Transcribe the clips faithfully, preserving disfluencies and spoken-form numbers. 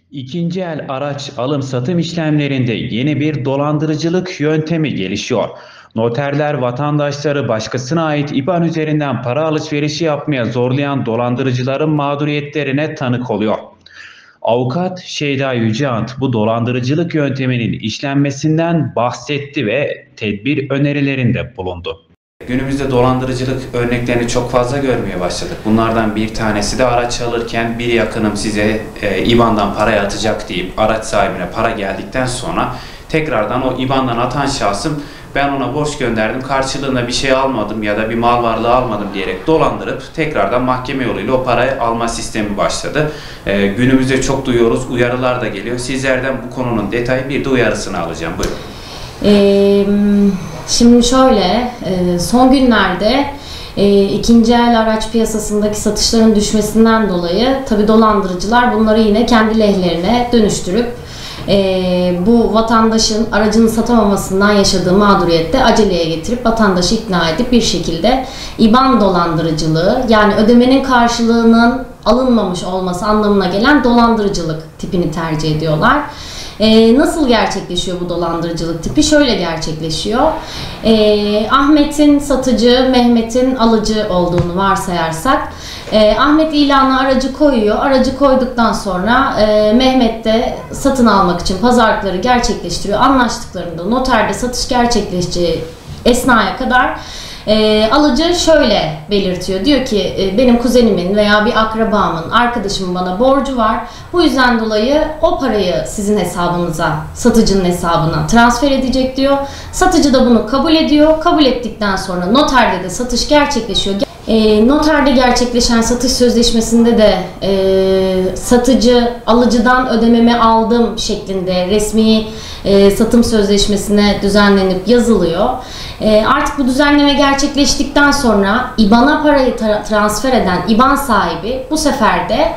İkinci el araç alım satım işlemlerinde yeni bir dolandırıcılık yöntemi gelişiyor. Noterler vatandaşları başkasına ait IBAN üzerinden para alışverişi yapmaya zorlayan dolandırıcıların mağduriyetlerine tanık oluyor. Avukat Şeyda Yüceant bu dolandırıcılık yönteminin işlenmesinden bahsetti ve tedbir önerilerinde bulundu. Günümüzde dolandırıcılık örneklerini çok fazla görmeye başladık. Bunlardan bir tanesi de araç alırken bir yakınım size e, IBAN'dan para atacak deyip araç sahibine para geldikten sonra tekrardan o IBAN'dan atan şahsım ben ona borç gönderdim karşılığında bir şey almadım ya da bir mal varlığı almadım diyerek dolandırıp tekrardan mahkeme yoluyla o parayı alma sistemi başladı. E, günümüzde çok duyuyoruz, uyarılar da geliyor. Sizlerden bu konunun detayı bir de uyarısını alacağım. Buyurun. Ee, şimdi şöyle, son günlerde ikinci el araç piyasasındaki satışların düşmesinden dolayı tabii dolandırıcılar bunları yine kendi lehlerine dönüştürüp bu vatandaşın aracını satamamasından yaşadığı mağduriyette aceleye getirip vatandaşı ikna edip bir şekilde IBAN dolandırıcılığı, yani ödemenin karşılığının alınmamış olması anlamına gelen dolandırıcılık tipini tercih ediyorlar. Ee, nasıl gerçekleşiyor bu dolandırıcılık tipi? Şöyle gerçekleşiyor. Ee, Ahmet'in satıcı, Mehmet'in alıcı olduğunu varsayarsak, e, Ahmet ilanı aracı koyuyor. Aracı koyduktan sonra e, Mehmet de satın almak için pazarlıkları gerçekleştiriyor. Anlaştıklarında noterde satış gerçekleşeceği esnaya kadar E, alıcı şöyle belirtiyor. Diyor ki e, benim kuzenimin veya bir akrabamın, arkadaşımın bana borcu var. Bu yüzden dolayı o parayı sizin hesabınıza, satıcının hesabına transfer edecek diyor. Satıcı da bunu kabul ediyor. Kabul ettikten sonra noterde de satış gerçekleşiyor. E, noterde gerçekleşen satış sözleşmesinde de e, satıcı alıcıdan ödememi aldım şeklinde resmi e, satım sözleşmesine düzenlenip yazılıyor. E, artık bu düzenleme gerçekleştikten sonra IBAN'a parayı tra- transfer eden IBAN sahibi bu sefer de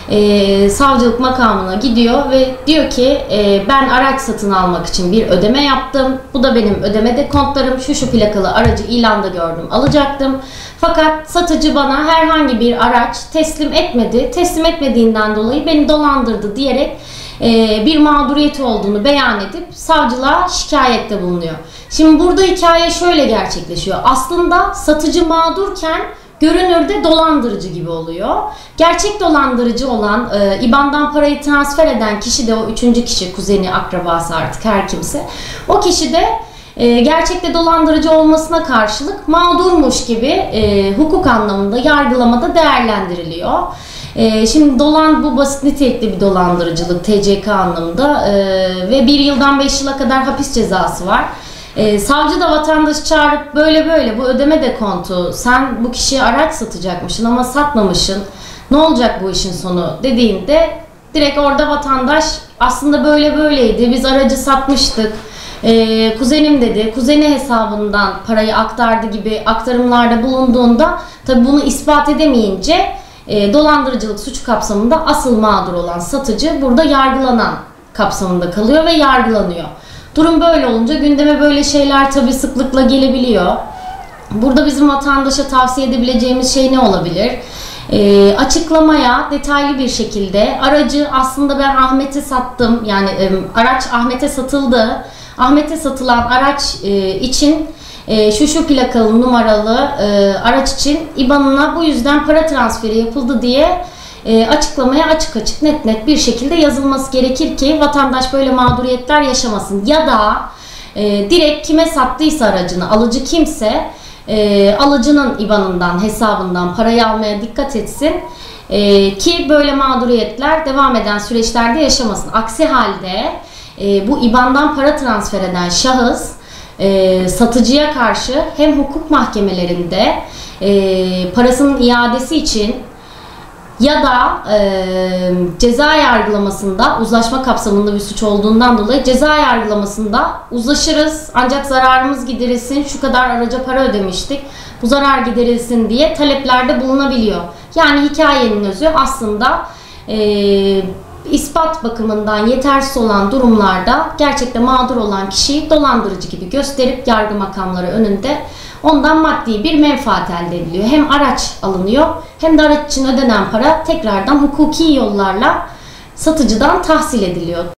e, savcılık makamına gidiyor ve diyor ki e, ben araç satın almak için bir ödeme yaptım. Bu da benim ödeme dekontlarım. Şu şu plakalı aracı ilanda gördüm, alacaktım. Fakat satıcı bana herhangi bir araç teslim etmedi. Teslim etmediğinden dolayı beni dolandırdı diyerek e, bir mağduriyet olduğunu beyan edip savcılığa şikayette bulunuyor. Şimdi burada hikaye şöyle gerçekleşiyor. Aslında satıcı mağdurken görünürde dolandırıcı gibi oluyor. Gerçek dolandırıcı olan e, IBAN'dan parayı transfer eden kişi de o üçüncü kişi, kuzeni, akrabası artık her kimse. O kişi de e, gerçekte dolandırıcı olmasına karşılık mağdurmuş gibi e, hukuk anlamında yargılamada değerlendiriliyor. E, şimdi dolan bu basit nitelikli bir dolandırıcılık T C K anlamında e, ve bir yıldan beş yıla kadar hapis cezası var. E, savcı da vatandaşı çağırıp böyle böyle bu ödeme dekontu, sen bu kişiye araç satacakmışsın ama satmamışsın, ne olacak bu işin sonu dediğinde direkt orada vatandaş aslında böyle böyleydi, biz aracı satmıştık, e, kuzenim dedi, kuzeni hesabından parayı aktardı gibi aktarımlarda bulunduğunda tabi bunu ispat edemeyince e, dolandırıcılık suçu kapsamında asıl mağdur olan satıcı burada yargılanan kapsamında kalıyor ve yargılanıyor. Durum böyle olunca gündeme böyle şeyler tabii sıklıkla gelebiliyor. Burada bizim vatandaşa tavsiye edebileceğimiz şey ne olabilir? E, açıklamaya detaylı bir şekilde aracı aslında ben Ahmet'e sattım, yani e, araç Ahmet'e satıldı. Ahmet'e satılan araç e, için e, şu şu plakalı numaralı e, araç için IBAN'ına bu yüzden para transferi yapıldı diye E, açıklamaya açık açık net net bir şekilde yazılması gerekir ki vatandaş böyle mağduriyetler yaşamasın. Ya da e, direkt kime sattıysa aracını, alıcı kimse e, alıcının IBAN'ından, hesabından parayı almaya dikkat etsin e, ki böyle mağduriyetler devam eden süreçlerde yaşamasın. Aksi halde e, bu IBAN'dan para transfer eden şahıs e, satıcıya karşı hem hukuk mahkemelerinde e, parasının iadesi için ya da e, ceza yargılamasında, uzlaşma kapsamında bir suç olduğundan dolayı ceza yargılamasında uzlaşırız ancak zararımız giderilsin, şu kadar araca para ödemiştik, bu zarar giderilsin diye taleplerde bulunabiliyor. Yani hikayenin özü aslında e, ispat bakımından yetersiz olan durumlarda gerçekten mağdur olan kişiyi dolandırıcı gibi gösterip yargı makamları önünde ondan maddi bir menfaat elde ediliyor. Hem araç alınıyor hem de araç için ödenen para tekrardan hukuki yollarla satıcıdan tahsil ediliyor.